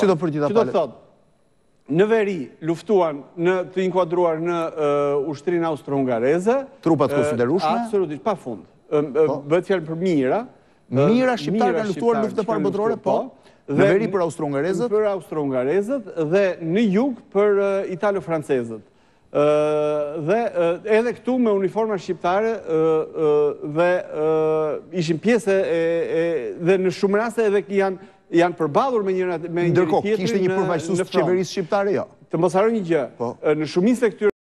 Si do përgjigjet që do të thotë, në veri luftuan të inkuadruar në ushtrinë austro-hungareze. Trupat konsiderueshme? Absolutisht, pa fund. Bëhet fjalë për mijëra. Mijëra shqiptarë kanë luftuar në luftën e parë botërore, po. Në veri për austro-hungarezët? Për austro-hungarezët dhe në jug për italo-francezët. Dhe edhe këtu me uniforma shqiptare dhe ishin pjesë dhe në shumë raste edhe janë përballur me njëri tjetrin. Ndërkohë, kishte një përfaqësues të qeverisë shqiptare, jo? Të mos harroni një gjë. Në shumicën e këtyre